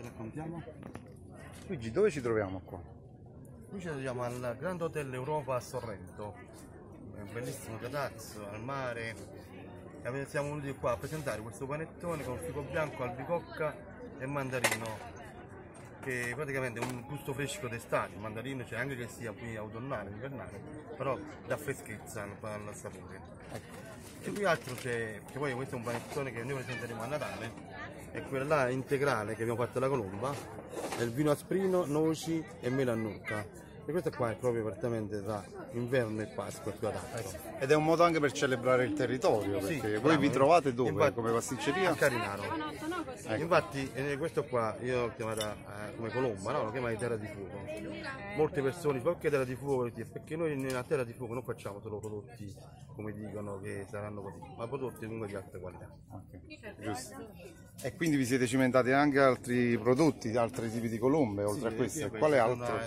raccontiamo. Luigi, dove ci troviamo qua? Qui ci troviamo al Grand Hotel Europa a Sorrento, è un bellissimo catazzo al mare. Siamo venuti qua a presentare questo panettone con fico bianco, albicocca e mandarino, che praticamente è un gusto fresco d'estate. Il mandarino c'è anche che sia qui autunnale, invernale, però dà freschezza al sapore. E qui altro c'è, che poi questo è un panettone che noi presenteremo a Natale, è quello là integrale che abbiamo fatto alla colomba, è il vino asprino, noci e melannucca. E questo qua è proprio praticamente tra inverno e Pasqua più adatto. Ed è un modo anche per celebrare il territorio, perché Sì, voi bravo, vi trovate dove? infatti, Come pasticceria? a Carinaro. Ecco. Infatti questo qua io l'ho chiamata come colomba, no? Lo chiamai terra di fuoco. Molte persone dicono perché terra di fuoco? Perché noi nella terra di fuoco non facciamo solo prodotti come dicono che saranno così, ma prodotti comunque di alta qualità. Okay, giusto. E quindi vi siete cimentati anche altri prodotti, altri tipi di colombe, oltre a queste? Quale altro?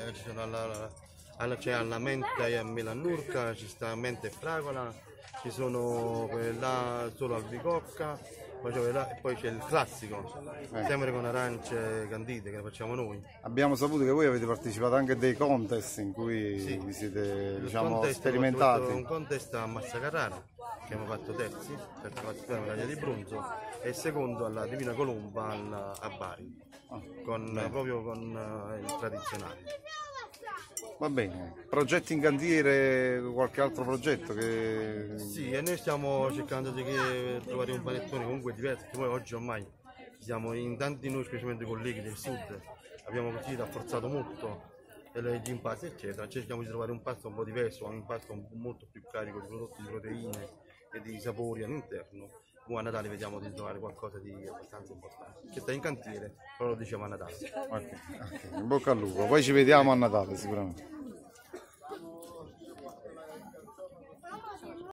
C'è alla menta e a melannurca, ci sta menta e fragola, ci sono quelle là solo albicocca, poi c'è il classico, sempre con arance candite che le facciamo noi. Abbiamo saputo che voi avete partecipato anche a dei contest in cui Sì. vi siete, Contest, sperimentati. un contest a Massa Carrara che abbiamo fatto terzi, per la medaglia di bronzo, e secondo alla Divina Colomba a Bari, proprio con il tradizionale. Va bene, progetti in cantiere, qualche altro progetto che... Sì, e noi stiamo cercando di trovare un panettone comunque diverso, perché noi oggi ormai siamo in tanti, noi specialmente colleghi del sud, abbiamo così rafforzato molto gli impasti eccetera, cerchiamo di trovare un pasto un po' diverso, un impasto molto più carico di prodotti di proteine e di sapori all'interno. A Natale vediamo di trovare qualcosa di abbastanza importante, che sta in cantiere, però lo diciamo a Natale. Okay. In bocca al lupo, poi ci vediamo a Natale sicuramente.